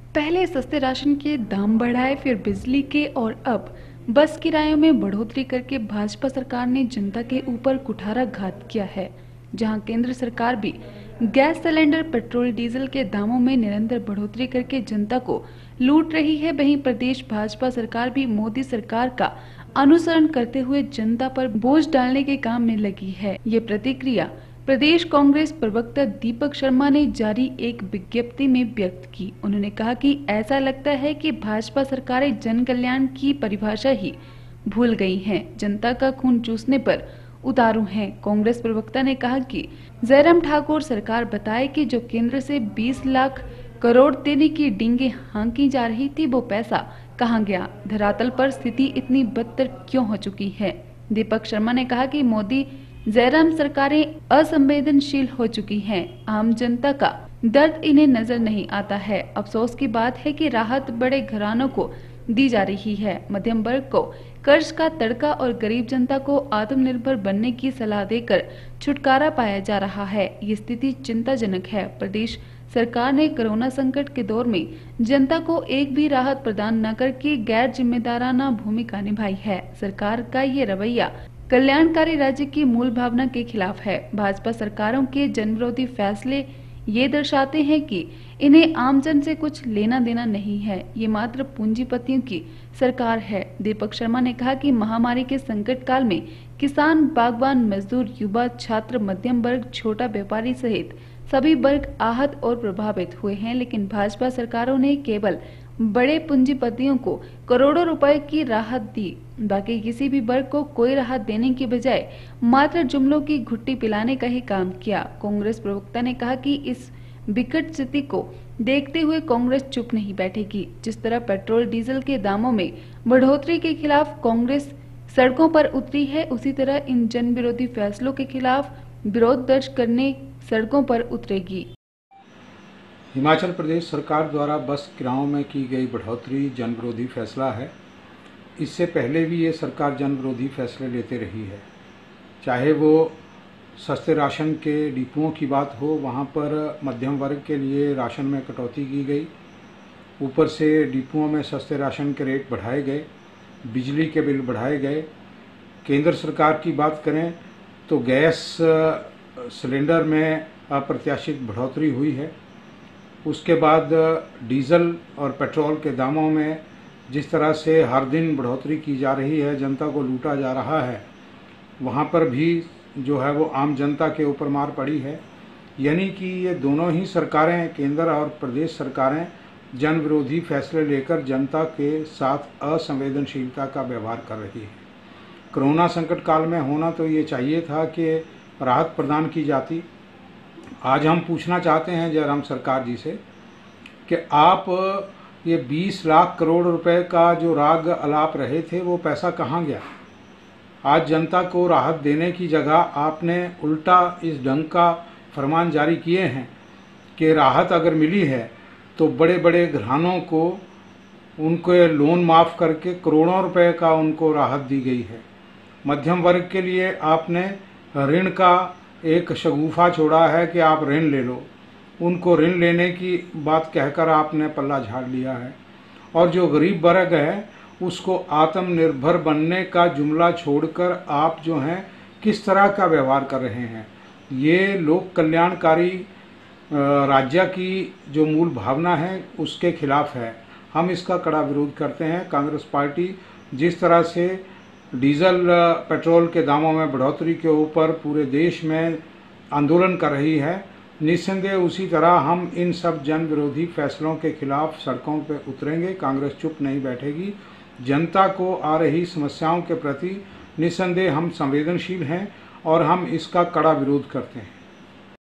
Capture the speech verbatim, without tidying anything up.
पहले सस्ते राशन के दाम बढ़ाए, फिर बिजली के और अब बस किरायों में बढ़ोतरी करके भाजपा सरकार ने जनता के ऊपर कुठाराघात किया है। जहां केंद्र सरकार भी गैस सिलेंडर, पेट्रोल, डीजल के दामों में निरंतर बढ़ोतरी करके जनता को लूट रही है, वहीं प्रदेश भाजपा सरकार भी मोदी सरकार का अनुसरण करते हुए जनता पर बोझ डालने के काम में लगी है। ये प्रतिक्रिया प्रदेश कांग्रेस प्रवक्ता दीपक शर्मा ने जारी एक विज्ञप्ति में व्यक्त की। उन्होंने कहा कि ऐसा लगता है कि भाजपा सरकारें जन कल्याण की परिभाषा ही भूल गई हैं, जनता का खून चूसने पर उतारू हैं। कांग्रेस प्रवक्ता ने कहा कि जयराम ठाकुर सरकार बताए कि जो केंद्र से बीस लाख करोड़ देने की डींगे हाँकी जा रही थी, वो पैसा कहाँ गया? धरातल पर स्थिति इतनी बदतर क्यों हो चुकी है? दीपक शर्मा ने कहा कि मोदी जयराम सरकारें असंवेदनशील हो चुकी हैं। आम जनता का दर्द इन्हें नजर नहीं आता है। अफसोस की बात है कि राहत बड़े घरानों को दी जा रही है, मध्यम वर्ग को कर्ज का तड़का और गरीब जनता को आत्मनिर्भर बनने की सलाह देकर छुटकारा पाया जा रहा है। ये स्थिति चिंताजनक है। प्रदेश सरकार ने कोरोना संकट के दौर में जनता को एक भी राहत प्रदान न करके गैर जिम्मेदाराना भूमिका निभाई है। सरकार का ये रवैया कल्याणकारी राज्य की मूल भावना के खिलाफ है। भाजपा सरकारों के जनविरोधी फैसले ये दर्शाते हैं कि इन्हें आमजन से कुछ लेना देना नहीं है, ये मात्र पूंजीपतियों की सरकार है। दीपक शर्मा ने कहा कि महामारी के संकट काल में किसान, बागवान, मजदूर, युवा, छात्र, मध्यम वर्ग, छोटा व्यापारी सहित सभी वर्ग आहत और प्रभावित हुए हैं, लेकिन भाजपा सरकारों ने केवल बड़े पूंजीपतियों को करोड़ों रुपए की राहत दी। बाकी किसी भी वर्ग को कोई राहत देने की बजाय मात्र जुमलों की घुट्टी पिलाने का ही काम किया। कांग्रेस प्रवक्ता ने कहा कि इस विकट स्थिति को देखते हुए कांग्रेस चुप नहीं बैठेगी। जिस तरह पेट्रोल, डीजल के दामों में बढ़ोतरी के खिलाफ कांग्रेस सड़कों पर उतरी है, उसी तरह इन जन विरोधी फैसलों के खिलाफ विरोध दर्ज करने सड़कों पर उतरेगी। हिमाचल प्रदेश सरकार द्वारा बस किरायों में की गई बढ़ोतरी जन विरोधी फैसला है। इससे पहले भी ये सरकार जन विरोधी फैसले लेते रही है, चाहे वो सस्ते राशन के डिपुओं की बात हो, वहाँ पर मध्यम वर्ग के लिए राशन में कटौती की गई, ऊपर से डिपुओं में सस्ते राशन के रेट बढ़ाए गए, बिजली के बिल बढ़ाए गए। केंद्र सरकार की बात करें तो गैस सिलेंडर में अप्रत्याशित बढ़ोतरी हुई है। उसके बाद डीजल और पेट्रोल के दामों में जिस तरह से हर दिन बढ़ोतरी की जा रही है, जनता को लूटा जा रहा है, वहाँ पर भी जो है वो आम जनता के ऊपर मार पड़ी है। यानी कि ये दोनों ही सरकारें, केंद्र और प्रदेश सरकारें, जन विरोधी फैसले लेकर जनता के साथ असंवेदनशीलता का व्यवहार कर रही है। कोरोना संकट काल में होना तो ये चाहिए था कि राहत प्रदान की जाती। आज हम पूछना चाहते हैं जयराम सरकार जी से कि आप ये बीस लाख करोड़ रुपए का जो राग अलाप रहे थे, वो पैसा कहाँ गया? आज जनता को राहत देने की जगह आपने उल्टा इस ढंग का फरमान जारी किए हैं कि राहत अगर मिली है तो बड़े बड़े घरानों को उनके लोन माफ़ करके करोड़ों रुपए का उनको राहत दी गई है। मध्यम वर्ग के लिए आपने ऋण का एक शगुफा छोड़ा है कि आप ऋण ले लो, उनको ऋण लेने की बात कहकर आपने पल्ला झाड़ लिया है। और जो गरीब वर्ग है उसको आत्मनिर्भर बनने का जुमला छोड़कर आप जो हैं किस तरह का व्यवहार कर रहे हैं? ये लोक कल्याणकारी राज्य की जो मूल भावना है उसके खिलाफ है। हम इसका कड़ा विरोध करते हैं। कांग्रेस पार्टी जिस तरह से डीजल, पेट्रोल के दामों में बढ़ोतरी के ऊपर पूरे देश में आंदोलन कर रही है, निस्संदेह उसी तरह हम इन सब जन विरोधी फैसलों के खिलाफ सड़कों पर उतरेंगे। कांग्रेस चुप नहीं बैठेगी। जनता को आ रही समस्याओं के प्रति निस्संदेह हम संवेदनशील हैं और हम इसका कड़ा विरोध करते हैं।